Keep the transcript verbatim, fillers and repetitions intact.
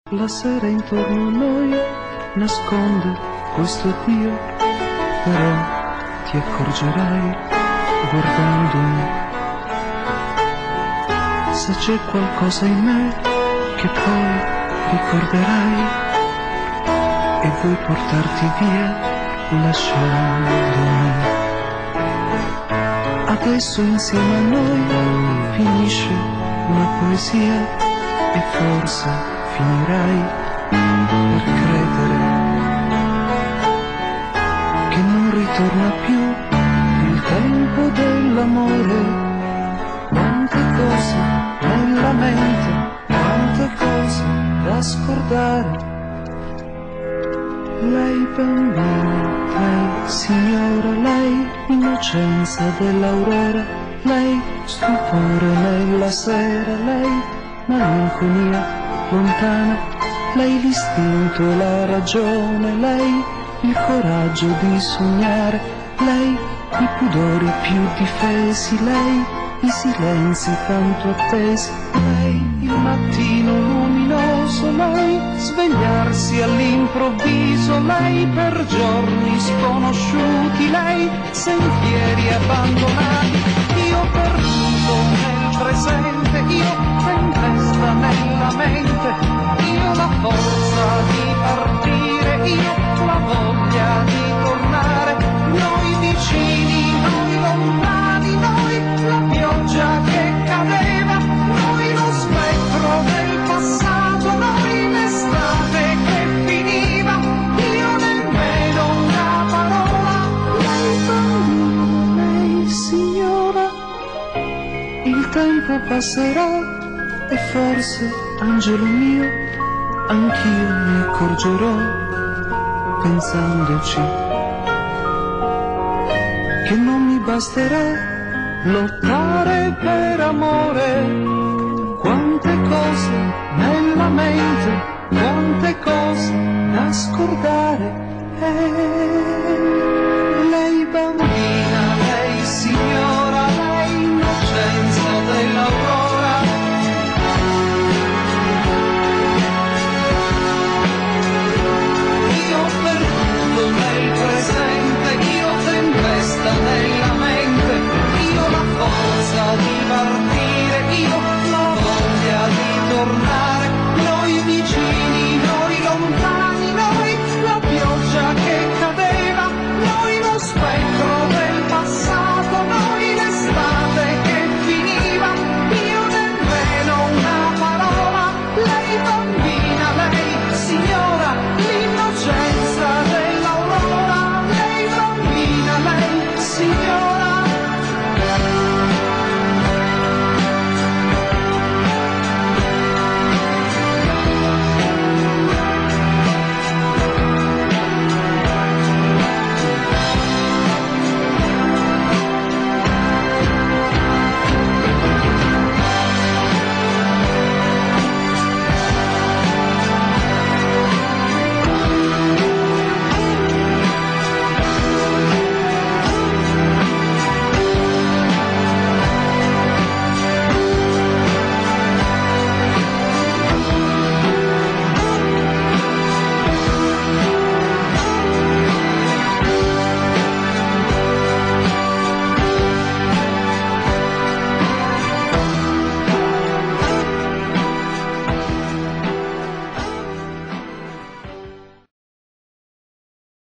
La sera intorno a noi nasconde questo Dio, però ti accorgerai guardandomi se c'è qualcosa in me che poi ricorderai e vuoi portarti via lasciandomi. Adesso insieme a noi finisce una poesia e forse finirai per credere che non ritorna più il tempo dell'amore. Quante cose nella mente, quante cose da scordare. Lei bambina, lei signora, lei innocenza dell'aurora, lei stupore nella sera, lei malinconia lontana, lei l'istinto e la ragione, lei il coraggio di sognare, lei i pudori più difesi, lei i silenzi tanto attesi, lei il mattino luminoso, lei svegliarsi all'improvviso, lei per giorni sconosciuti, lei sentieri abbandonati, io perduto nel presente, io tempesta nella mente, io la forza di partire, io la voglia di tornare, noi vicini, noi lontani, noi la pioggia che cadeva, noi lo spettro del passato, noi l'estate che finiva, io nemmeno una parola, lei bambina, lei signora, il tempo passerà e forse, angelo mio, anch'io mi accorgerò, pensandoci, che non mi basterà lottare per amore. Quante cose nella mente, quante cose da scordare. Eh.